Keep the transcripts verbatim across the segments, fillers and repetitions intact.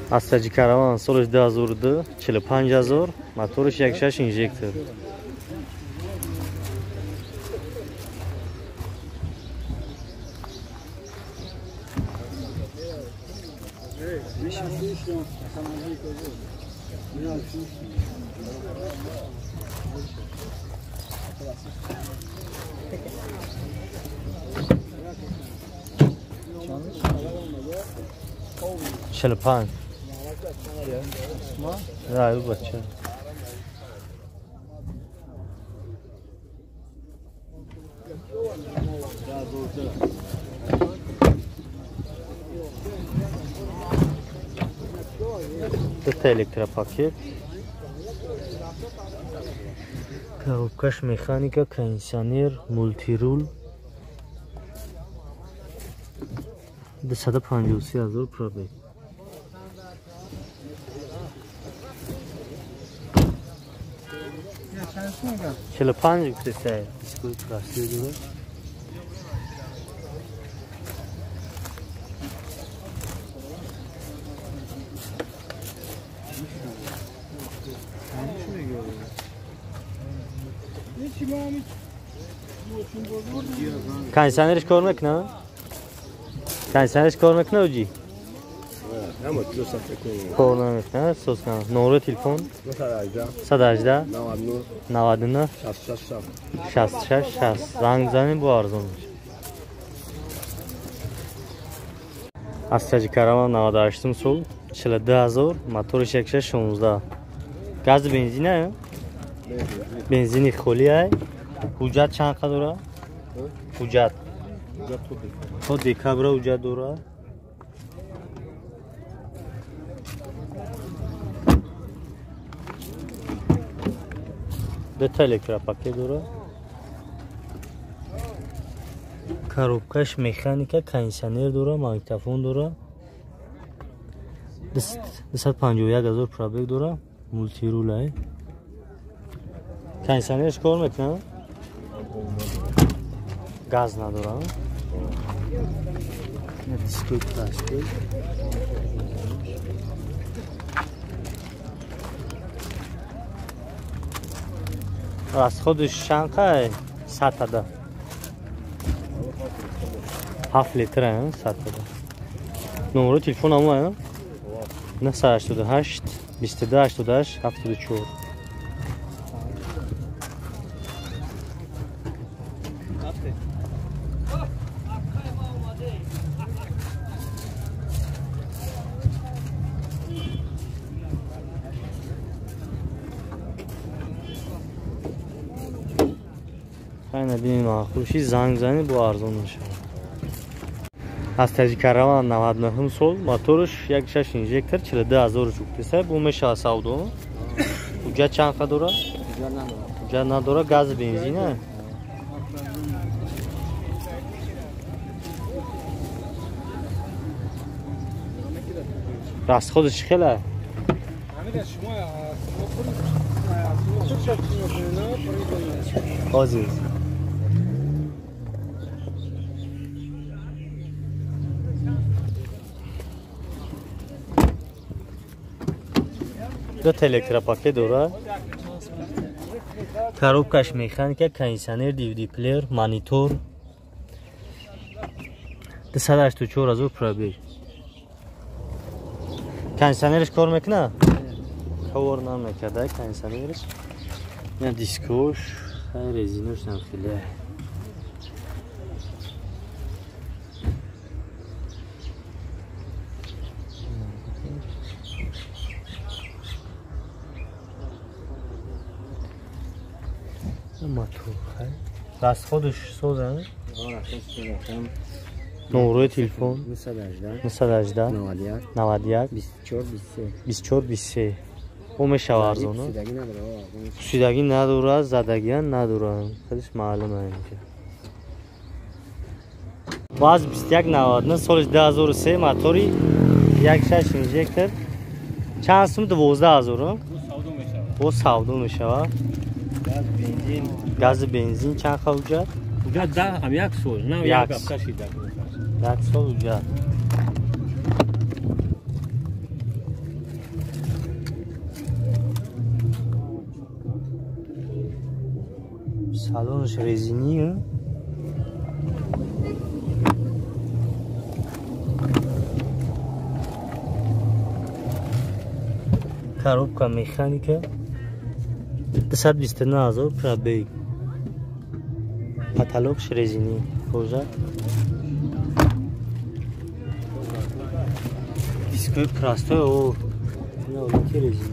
Astaji Karavan solش ده هزار و دو چهل و پنج هزار موتورش یک شش اینژکتور. چهل و پنج. نه بچه. Detta elektropaket. Коробкаш механика, кондиционер, мультирул. دویست و پنجاه و سه هزار پробег. چهل و پنج گفتید اسکوی پلاستیک داره. Kanserlerش کار میکنه؟ کنسرش کار میکنه اوجی؟ نه مطلوب سفر کنیم. کار نمیکنه سوز کنه. نمره تلفن؟ صد و هجده نود و نه شصت و شش شصت. زنگ زنیم با ارزان میشه. Astaji Karavan نود و هشت سال چهل و دو هزار موتورش یک شش شانزده. گاز بنزینه؟ بنزینی خالیه. حجت چند قدر داره؟ حجت تو دکابر حجت داره. دتا الکتروپاکت داره. коробкаш механика, кондиционер дора, магнитофон дора. دویست و پنجاه و یک هزار پробег дора. مولتیرول ای. кондиционерش کار میکنه؟ گاز نداره. دیسکوی پلاستیک. از خودش شنقه صد ده. هفت لیتره صد ده. نمره تلفن همه نه صد و هشتاد و هشت بیست و دو هشتاد و هشت هفتاد و چهار. خیلی بینیم آخوشی زنگ زنی با ارزان میشه. Astaji Karavan نود و نه سال موتورش یک شش اینژکتور چهل و دو هزار چوبه بو میشه سودو. حجت چند قدر داره؟ حجت نداره. گاز بنزینه. راست خودش خیلی عزیز. دو تا الکتروپاکت داره. коробкаш механика, кондиционер, دیویدی پلیر, مانیتور. دویست و هشتاد و چهار هزار پробег. кондиционерش کار میکنه؟ کار نمیکنه кондиционерش. نه دیسکوش خیلی رزینوش نمیخیله. موتور خیلی راست خودش سوزن؟ نمره تلفن نهصد و هجده نود و یک بیست و چهار بیست و سه. او میشه ارزانه. پوسیدگی نداره. زدگی هم نداره. خودش معلومه اینجا. باز بیست و یک نود و نه سالش دو هزار و سه موتوری یک شش اینژکتور. چند سوم دوازده هزار. او سودو میشه. گاز بنزین چند حجت؟ حجت ده هم یک سال نه یک هفته شده. یک سال حجت. салонш резини. Коробка механика двести двадцать девять тысяч пробег. Потолок резини. Кожа. Диск простой. О, ну вот резина.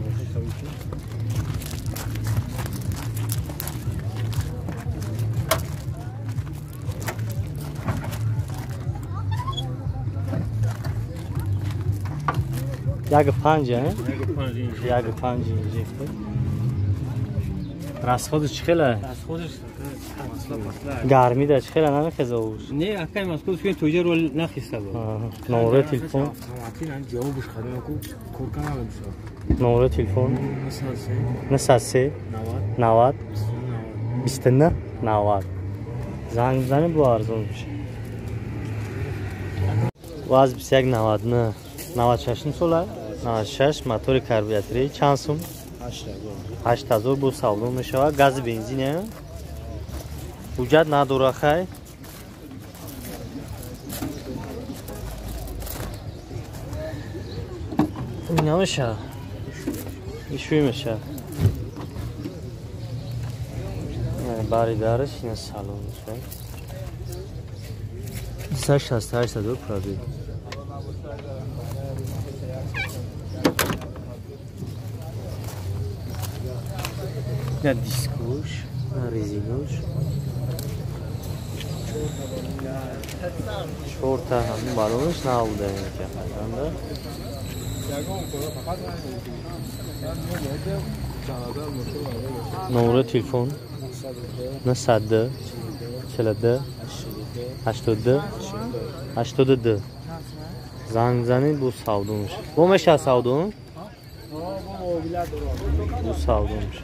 یک پنج ها؟ یک پنج اینجا راسخودش چخیله؟ راسخودش گرمی ده چخیله نمیخیزه اوش؟ نه اکای مسکوش که توجه رو نخیسته بود نمره تلفن؟ نمره تلفن؟ نصد سه نود بیست و نه نود زنگ بزنی با ارزون میشه واز بیست و یک نود نه نود و شش سوله نود و شش موتور کربوریتوری چند سوم هشت هزار بو ساودون میشه گاز بنزینه حجت نداره خیر نمیشه ایشوی میشه باری دارش این سالون میشه دویست شصت و هشت هزار پرابیگ نه دیسکوش نه ریزینوش چهار تا همون بالونش نبوده این که نمره تلفن نصد دو چهل و دو هشتاد و دو هشتاد و دو زنگ زنید بو ساودونش بو میشه ساودون بو ساودونش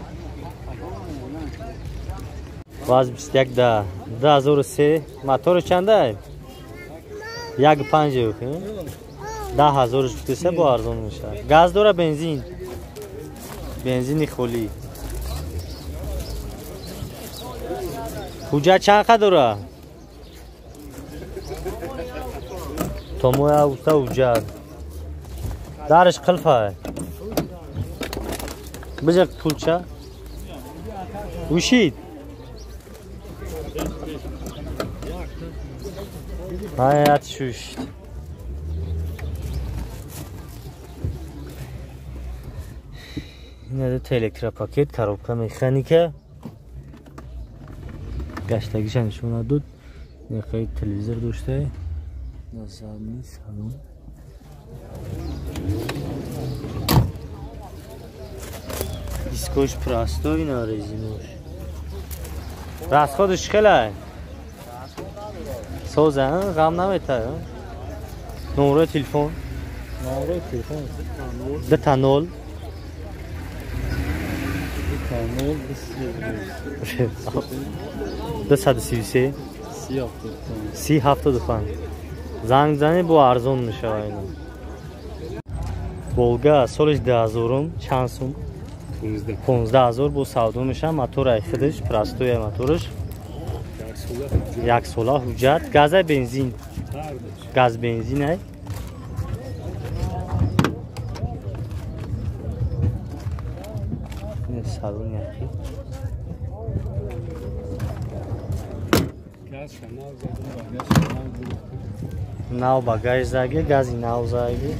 واز بیست و یک ده ده هزار و سه موتور چنده یک پنج ده هزارش بکشه با ارزان میشه گاز داره بنزین بنزینی خولی حجت چند قدر داره توموی اوستا حجت دارش قلفه بجا پولچه وشید hayat şu işte. Yine de telekra paket, коробка mexanika. Gaçtaki çan şuna dud. Ne kadar televizör doşte. Nazarni salon. Diskoş prostoy na rezinoş. Расходش خیلی سوزن غم نمیته نمره تلفن نمره تلفن ده تا نول ده صد و سی و سه سی هفتاد و پنج زنگ زنی با ارزون میشه اینا بولگا سالش ده هزارم چند سوم پانزده هزار بو ساودو میشه موتور خودش پراستوی موتورش یک ساله حجت گاز بنزین گاز بنزین ای این سالون یکی ناو باگاج زاگه گازی ناو زاگه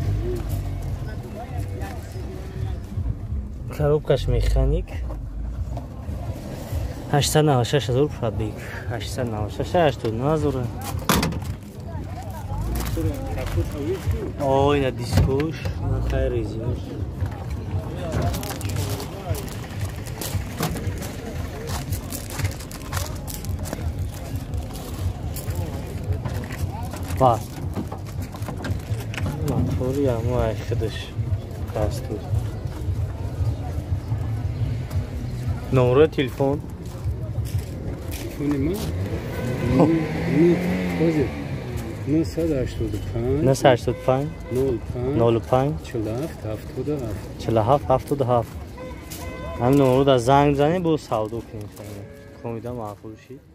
коробкаш механик هشتصد و نود و شش هزار پرابیگ هشتصد و نود و شش هشتاد و نه هزار آه اینا دیسکوش خیلی ریزیمش با موتوری همه خودش کاستور نمره تلفن نهصد و هشتاد و پنج نهصد و هشتاد و پنج نود و پنج چهل و هفت هفتاد و هفت چهل و هفت هفتاد و هفت همین نمره در زنگ زنی با سودو کنید امیدوارم معقول شید.